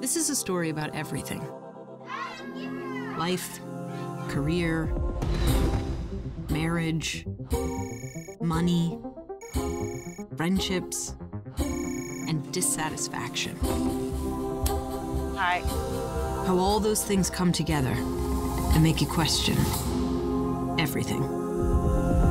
This is a story about everything. Life, career, marriage, money, friendships, and dissatisfaction. Hi. How all those things come together and make you question everything.